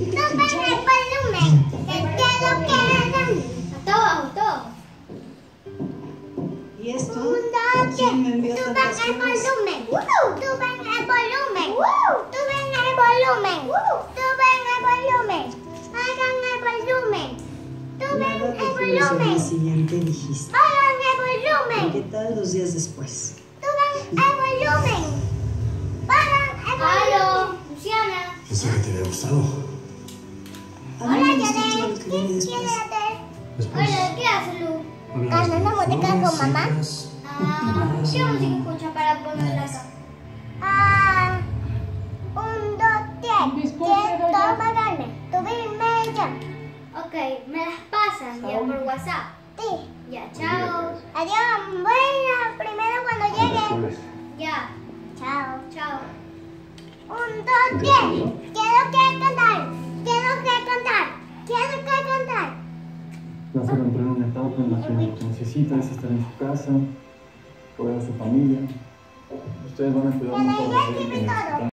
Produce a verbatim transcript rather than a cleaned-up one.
Suban el volumen, que quiero que hagan. A todos, todos. ¿Y esto? Un, dos, ¿Quién me envió tres. Suban tantas el flores? volumen. Suban el volumen. Suban el volumen. Suban el volumen. Hagan el volumen. Suban Nada de el flores al día volumen. siguiente dijiste. Hagan el ¿Y volumen. qué tal dos días después? Suban el volumen. Hagan el volumen. Aló, Luciana. Pensé que te había gustado. A mí Hola, me gusta todo Yadet. lo que viene ¿Quién después. es Después Hola, ¿qué haces, Lu? hablamos ¿Estás en la de boteca flores con mamá? secas. Ah, ¿qué música escucha para ponerla acá? Ah, un, dos, tres. Quiero pagarme. Tu bill ya. Ok, me las pasan ya por WhatsApp. Sí. Ya, chao. Adiós. Bueno, primero cuando llegue. Ya. Chao. Chao. Un, dos, tres. Quiero que cantar. Quiero que cantar. Quiero que cantar. Vas a entrar en una etapa en la que lo que necesita es estar en su casa, rodear a su familia. Ustedes van a cuidar Que la mucho iglesia de y él. todo.